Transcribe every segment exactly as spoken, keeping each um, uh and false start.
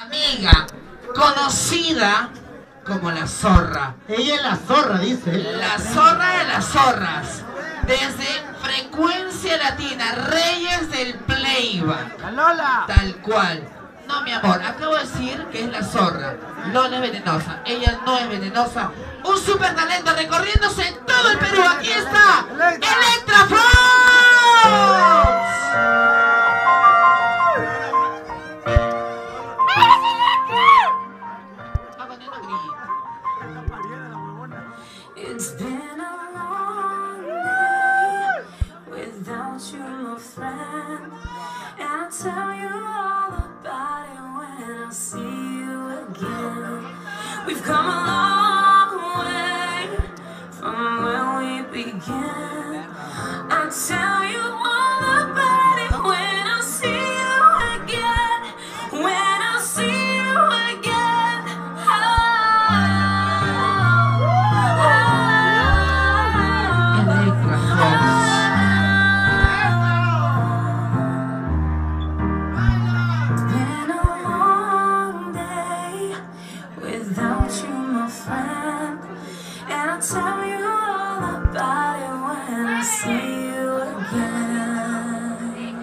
amiga, conocida como la zorra. Ella es la zorra, dice. La zorra de las zorras. Desde Frecuencia Latina, Reyes del Playback. ¡La Lola! Tal cual. No, mi amor, acabo de decir que es la zorra. Lola es venenosa. Ella no es venenosa. Un super talento recorriéndose en todo el Perú. Aquí está Electra Fox. It's been a long day without you, my friend. And I'll tell you all about it when I see you again. We've come a long way from where we began. I'll tell you all about it when I see you again. When I see you again. Electra Fox. Been a long day without you, my friend. And I'll tell you all about it when I see you again.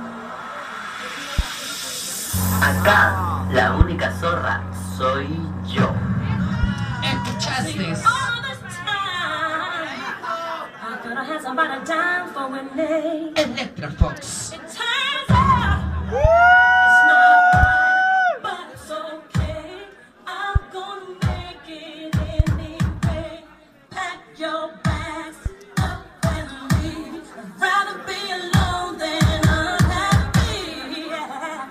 Acá, la única zorra soy yo. ¿Escuchaste? All this time, I thought I had somebody down for a name. Electra Fox. It turns out it's not right, but it's okay. I'm gonna make it anyway. Pack your bags up and leave. I'd rather be alone than unhappy. Yeah.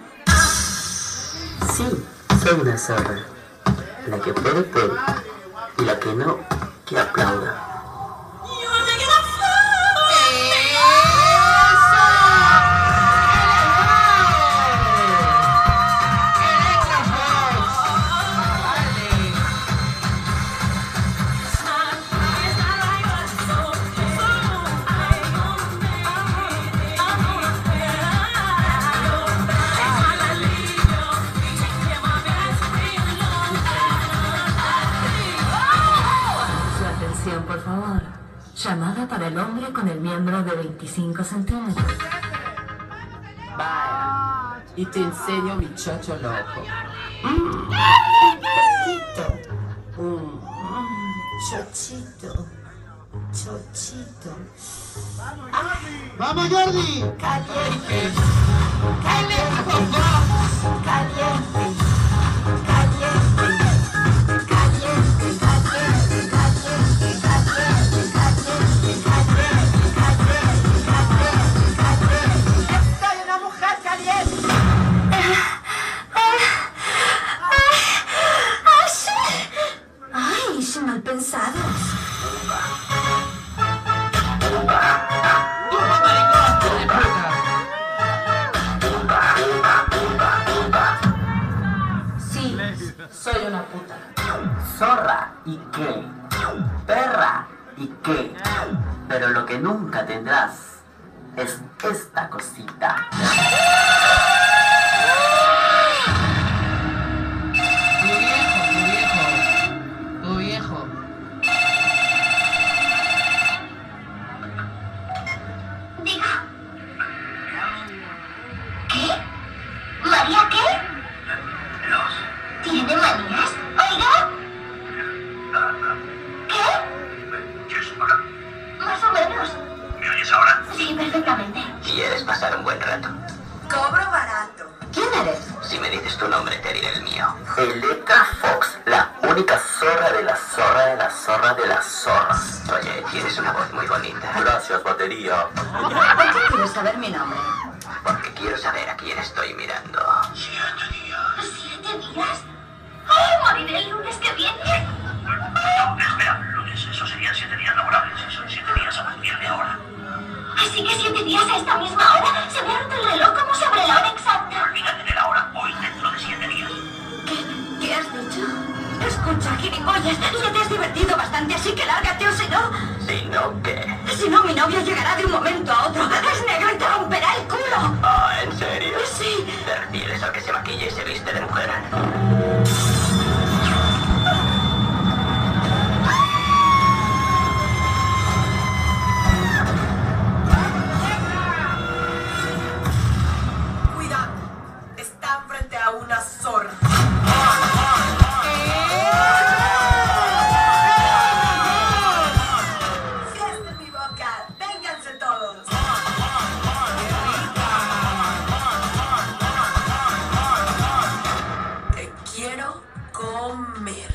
Sí, soy una zorra. La que puede, puede. Y la que no, que aplauda. You are making a fool of me. Electra Fox. It's not right, it's not right, but it's okay. I'm gonna make it. I'm gonna pack your bags. I'm gonna leave your feet. Yeah, my best be alone than unhappy. Su atención, por favor. Llamada para el hombre con el miembro de veinticinco centímetros. Vaya, y te enseño mi chocho loco. Chochito. Mm, chochito. Chochito. ¡Vamos, Jordi! Caliente. Electra Fox. Caliente. Caliente. Caliente. Caliente. Caliente. Caliente. Caliente. Caliente. Caliente. Caliente. Caliente. Soy una mujer caliente. ¡Ay, son mal pensados! Toma, maricón, hijo de puta. Sí, soy una puta. Zorra y qué, perra y qué, pero lo que nunca tendrás es esta cosita. Tu viejo, tu viejo. Tu viejo. Diga. ¿Qué? ¿María qué? ¿Tiene manías? Oiga. ¿Qué? Más o menos. ¿Me oyes ahora? Sí, perfectamente. ¿Quieres pasar un buen rato? Cobro barato. ¿Quién eres? Si me dices tu nombre, te diré el mío. Electra Fox, la única zorra de la zorra de la zorra de las zorras. Oye, tienes una voz muy bonita. Gracias, batería. ¿Por qué quieres saber mi nombre? Porque quiero saber a quién estoy mirando. Siete días. ¿Siete días? ¡Oh, moriré el lunes que viene! No, espera, lunes. Eso serían siete días laborables. Y son siete días a partir de ahora. Así que siete días a esta misma hora. Se me ha roto el reloj como sobre la hora exacta. Olvídate de la hora. Hoy dentro de siete días. ¿Qué? ¿Qué has dicho? Escucha, gilipollas, ya te has divertido bastante, así que lárgate o si no... ¿Si no qué? Si no, mi novio llegará de un momento a otro. Es negro y te romperá el culo. Ah, ¿en serio? Sí. ¿Te refieres es el que se maquilla y se viste de mujer. Cuidado, están frente a una zorra. ¡Fiesta en mi boca! ¡Vénganse todos! Te quiero comer.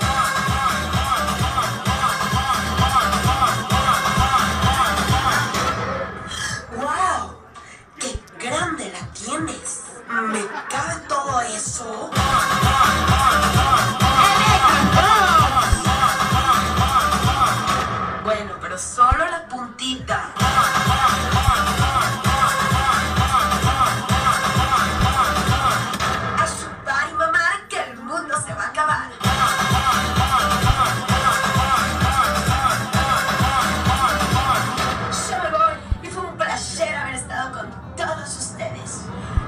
¡Wow! ¡Qué grande la tienes! ¿Me cabe todo eso? Bueno, pero solo la puntita. A chupar y mamar que el mundo se va a acabar. Yo me voy y fue un placer haber estado con todos ustedes.